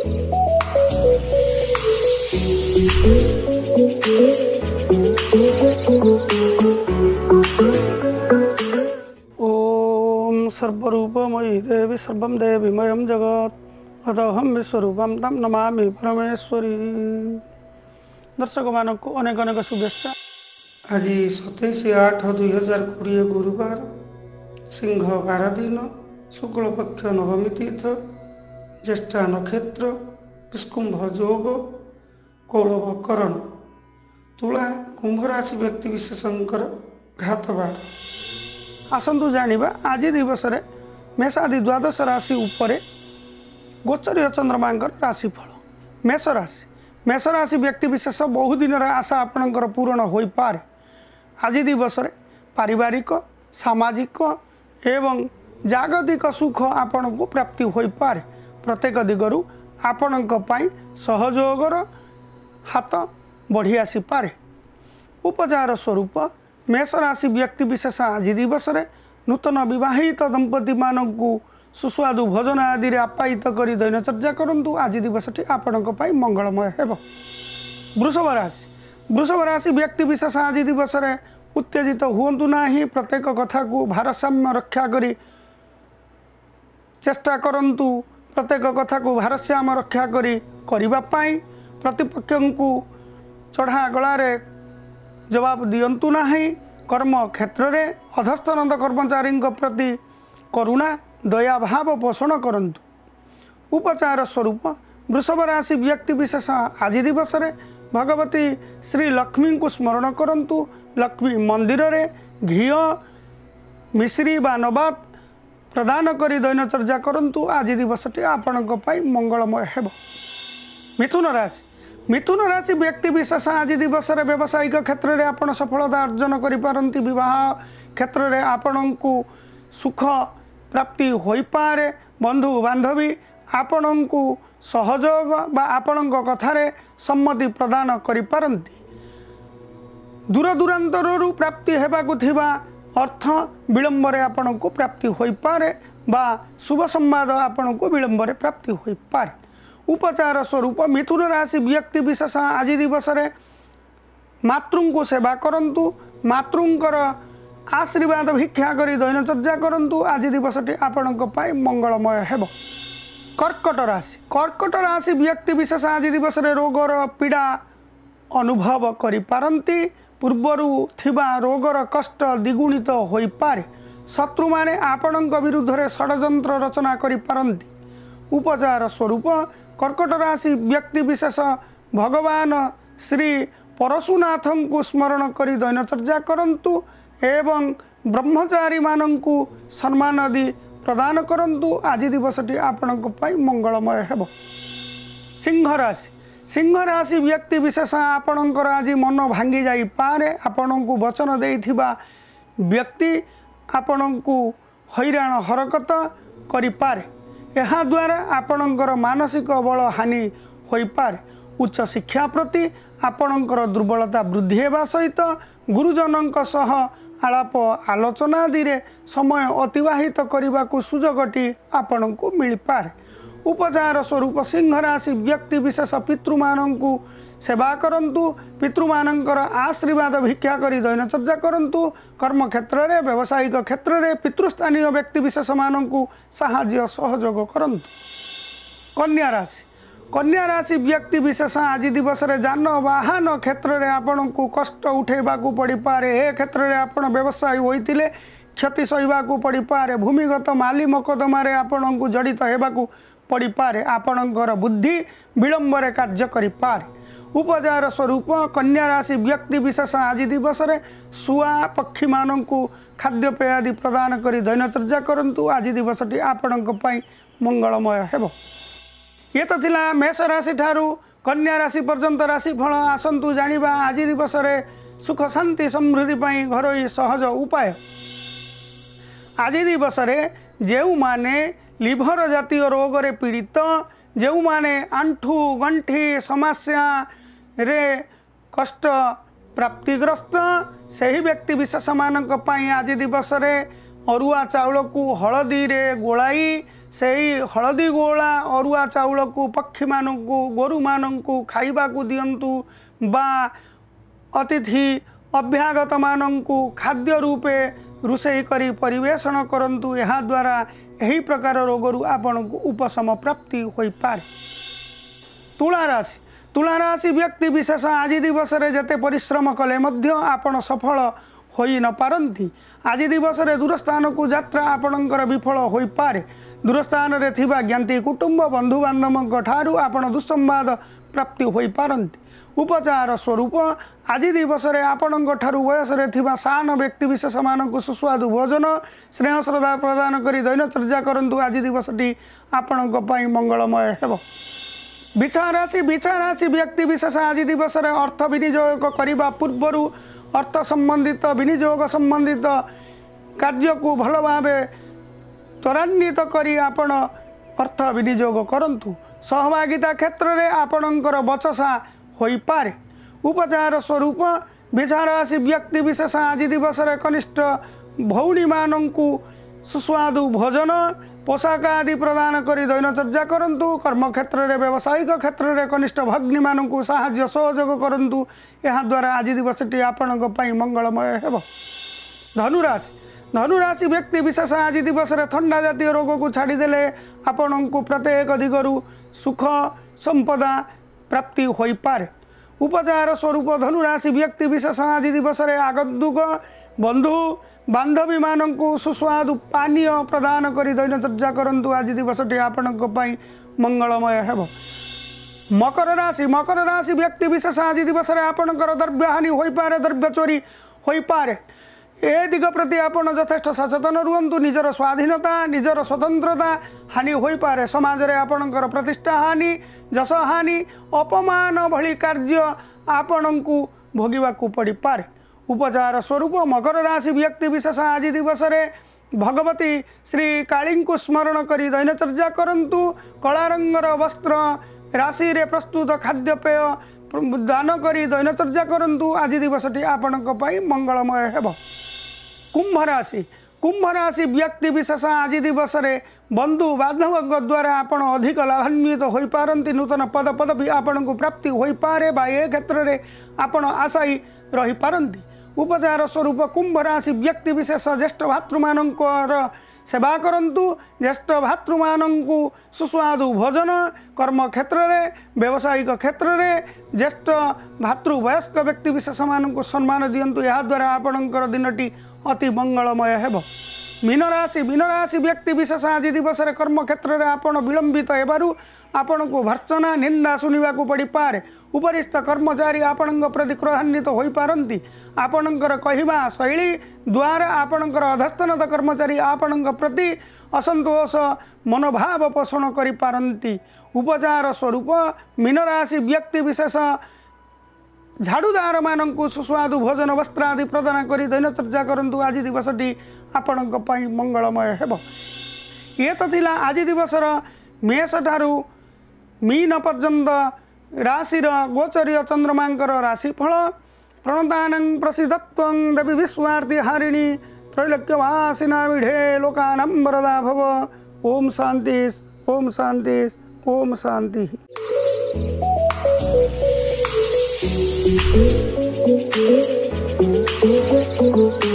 ओम सर्वरूपमयी देवी सर्वं देवीमयं जगत् अतहम विश्वरूपम तम नमामि परमेश्वरी। दर्शक मानक को अनेक अनेक शुभेच्छा। आज 27/8/2020 गुरुवार सिंह 12 दिन शुक्ल पक्ष नवमी तीर्थ ज्येष्ठा नक्षत्र विष्कुंभ जोग कौलव करण तुला कुंभ राशि व्यक्ति विशेषकर घातवार। आसतु जानिबा आज दिवस रे मेषादि द्वादश राशि उपरे गोचरीय चंद्रमा राशिफल। मेष राशि व्यक्ति विशेष बहु दिन आशा आपणकर पूरण हो पारे। आज दिवस रे पारिवारिक सामाजिक एवं जागतिक सुख आपण को प्राप्ति हो पारे। प्रत्येक दिगरु आपणक पई सहयोगर हाथ बढ़ी आसी पारे। उपचार स्वरूप मेष राशि व्यक्ति विशेष आज दिवस रे नूतन विवाहित दंपति मानकु सुस्वादु भोजन आदि रे आप्यायित करी दैनचर्या करंतु। आज दिवसटी आपणक पई मंगलमय हेबो। वृषभ राशि व्यक्ति विशेष आज दिवस रे उत्तेजित हुअंतु नाही। प्रत्येक कथा को भारसाम्य रक्षा करी चेष्टा करंतु। प्रत्येक कथा को भारसाम्य रक्षा करी करिबा पाई प्रतिपक्ष को चढ़ा गलारे जवाब दियंतु नाही। कर्म क्षेत्र रे अधस्तनंद कर्मचारी प्रति करुणा दया भाव पोषण करंतु। उपचार स्वरूप वृषभ राशि व्यक्ति विशेष आज दिवस रे भगवती श्री लक्ष्मी को स्मरण करंतु। लक्ष्मी मंदिर रे घी मिश्री बा नबात प्रदान करी दैनचर्या करंतु। आज दिवसटी आपणक पई मंगलमय हेबो। मिथुन राशि व्यक्ति विशेष आज दिवस रे व्यावसायिक क्षेत्र रे आपण सफलता अर्जन करि पारंती। विवाह क्षेत्र रे आपण को सुख प्राप्ति होई पारे। बंधु बांधवी आपण को सहयोग बा आपण कथारे सम्मति प्रदान करि पारंती। दूर दूरांतरु प्राप्ति हेबाकु थिबा अर्थ विलंब रे आपण को प्राप्ति होई पारे बा शुभ संवाद आपण को विलंब रे प्राप्ति होई पारे। उपचार स्वरूप मिथुन राशि व्यक्ति विशेष आज दिवस रे मातृ को सेवा करंतु। मातृंकर आशीर्वाद भिक्षा करी दैनचर्या करंतु। आज दिवसटी आपणक पई मंगलमय हेबो। कर्कट राशि व्यक्ति विशेष आज दिवस रे रोगर पीड़ा अनुभव करि पारंती। पूर्वरु थिबा रोगर कष्ट द्विगुणित होई पारे। शत्रु माने आपणक विरुद्ध रे षडयंत्र रचना करि पारंती। उपचार स्वरूप कर्कट राशि व्यक्ति विशेष भगवान श्री परशुनाथ को स्मरण करी दैनचर्या करंतु एवं ब्रह्मचारी मानंकु सम्मान आदि प्रदान करंतु। आज दिवसटी आपणक पई मंगलमय हेबो। सिंह राशि व्यक्ति विशेष आपणकर आज मन भांगी जाई पारे। आपणकु वचन देइथिबा व्यक्ति आपणकु हैराण हरकत करि पारे। यह द्वारा आपणकर मानसिक बल हानि होई पारे। उच्च शिक्षा प्रति आपणकर दुर्बलता वृद्धि हेबा सहित गुरुजनक सह आलाप आलोचना आदि रे समय अतिवाहित करने को सुजोगटी आपणको मिल पारे। उपचार स्वरूप सिंह राशि व्यक्ति विशेष पितृमानंकु सेवा करंतु। पितृमानंकर आशीर्वाद भिक्षा करी दैनचर्या करंतु। कर्म क्षेत्र रे व्यावसायिक क्षेत्र रे पितृस्थानीय व्यक्ति विशेष मानंकु साहाय्य सहयोग करंतु। कन्या राशि व्यक्ति विशेष आज दिवस रे जान वाहन क्षेत्र रे आपणकु कष्ट उठेबाकू पड़ी पारे। ए क्षेत्र रे आपण व्यवसायी होइतिले क्षति सहिबाकू पड़ी पारे। भूमिगत माली मकदमा रे आपणकु जड़ित हेबाकू पड़ी पारे। आपणकर बुद्धि विलंब रे कार्य करि पारे। उपचार स्वरूप कन्या राशि व्यक्ति विशेष आज दिवस रे शुआ पक्षी मानंकु खाद्यपेय आदि प्रदान करी दैनचर्या करंतु। आज दिवसटी आपणक पई मंगलमय हेबो। ये तो थिला मेष राशि ठारू कन्या राशि पर्यंत राशि फल। आसंतु जानिबा आज दिवस रे सुख शांति समृद्धि पई घरोई सहज उपाय। आज दिवस रे जेउ माने लिभर जातीय रोग रे पीड़ित, जेउ माने आंठू गंठी समस्या रे कष्ट प्राप्तिग्रस्त, सही व्यक्ति विशेष मानक पई आज दिवस रे अरुआ चाउल को हलदी रे गोलाई से हलदी गोला अरुआ चाउल को पक्षी मानक गोरु मानक खाइबा को दियंतु बा अतिथि अभ्यागत मानक खाद्य रूपे रुषेई करी परिवेषण करंतु। यह द्वारा यही प्रकार रोगरू आपण को उपशम प्राप्ति होई पारे। तुला राशि तुला राशि व्यक्ति विशेष आज दिवस रे जते परिश्रम कले मध्य आपण सफल होई न पारंती। आज दिवस रे दूरस्थान को यात्रा आपणकर विफल होई पारे। दूरस्थान रे थिबा ज्ञाति कुटुंब बंधु बांधव ठारू आपण दुसंवाद प्राप्ति होई पारंती। उपचार स्वरूप आज दिवस रे आपणଙ୍କ ठारू वयस रे थिबा सान व्यक्ति विशेष मानक सुस्वादु भोजन स्नेह श्रद्धा प्रदान करी दैनचर्या करंतु। आज दिवसटी आपणଙ୍କ ପାଇଁ मंगलमय हेबो। बिछा राशि व्यक्ति विशेष आज दिवस रे अर्थ विनियोग करिबा पूर्वरु अर्थ संबंधित विनियोग संबंधित कार्य को भल भावे त्वरान्वित करी आपण अर्थ विनियोग करंतु। सहभागिता क्षेत्र रे आपणଙ୍କର बचसा होई पारे। उपचार स्वरूप बिछा राशि व्यक्ति विशेष आज दिवस रे कनिष्ठ भौणी मानंकु सुस्वादु भोजन पोशाक आदि प्रदान करी दैनचर्या करंतु। कर्म क्षेत्र रे व्यावसायिक क्षेत्र रे कनिष्ठ भग्नी मानंकु साहाय्य सहयोग करंतु। यह द्वारा आज दिवसटी आपणଙ୍କ ପାଇଁ मंगलमय हेबो। धनुराशि व्यक्ति विशेष आज दिवस रे ठंडा जातीय रोग को छाड़ीदेले आपणଙ୍କୁ प्रत्येक दिगरु सुख संपदा प्राप्ति होई पारे। उपचार स्वरूप धनुराशि व्यक्ति विशेष आज दिवस रे आगन्तुक बंधु बांधवी मानंकु सुस्वादु पानीय प्रदान करी दैनचर्या करंतु। आज दिवसटी आपणଙ୍କ ପାଇଁ मंगलमय हेबो। मकर राशि व्यक्ति विशेष आज दिवस रे आपणଙ୍କର द्रव्य हानि होई पारे द्रव्य चोरी होई पारे। ए दिग प्रति आपण यथेष्ट सचेतन रुहंतु। निजर स्वाधीनता निजर स्वतंत्रता हानि होई पारे। समाज रे आपणଙ୍କର प्रतिष्ठा हानि जस हानि अपमान भली कार्य आपणଙ୍କୁ भोगिबाकू पड़ी पारे। उपचार स्वरूप मकर राशि व्यक्ति विशेष आज दिवस रे भगवती श्री काली को स्मरण करी दैनचर्या करंतु। कला रंगर वस्त्र राशि रे प्रस्तुत खाद्यपेय दान करी दैनचर्या करंतु। आज दिवसटी आपणଙ୍କ ପାଇଁ मंगलमय हेबो। कुंभ राशि व्यक्ति विशेष आज दिवस रे बंधु बांधव द्वारा आपण अधिक लाभान्वित होई पारंती। नूतन पद पदवी आपणଙ୍କୁ प्राप्ति होई पारे बा ए क्षेत्र रे आपण आशायी रही पारंती। उपचार स्वरूप कुंभ राशि व्यक्ति विशेष ज्येष्ठ भातृमानंकर सेवा करंतु। ज्येष्ठ भातृमानंकु सुस्वादु भोजन कर्म क्षेत्र रे व्यावसायिक क्षेत्र रे ज्येष्ठ भातृ वयस्क व्यक्ति विशेष मानंकु सम्मान दियंतु। या द्वारा आपणଙ୍କର दिनटी अति मंगलमय हेबो। मीन राशि व्यक्ति विशेष आज दिवस रे कर्म क्षेत्र रे आपण विलंबित हेबारु आपणଙ୍କୁ भर्त्सना निंदा सुनिबाकू पड़ी पारे। उपरिस्थ कर्मचारी आपणଙ୍କ प्रति क्रोधान्वित होई पारंती। आपणଙ୍କର कहिबा शैली द्वारा आपणଙ୍କର अधस्तनत कर्मचारी आपणଙ୍କ प्रति असंतोष मनोभाव पोषण करि पारंती। उपचार स्वरूप मीन राशि व्यक्ति विशेष झाड़ूदार मानंकु सुस्वादु भोजन वस्त्र आदि प्रदान करी दैनचर्या करंतु। आज दिवसटी आपणଙ୍କ ପାଇଁ मंगलमय हेबो। ये तो थिला आज दिवसर मेष ठारू मीन पर्यंत राशिर गोचरीय चंद्रमांकर राशिफल। प्रणतानं प्रसिद्धत्वं देवी विश्वार्ति हारिणी त्रैलोक्यवासिना विढे लोकानां वरदा भव। ओम शांति ओम शांति ओम शांति। Thank you.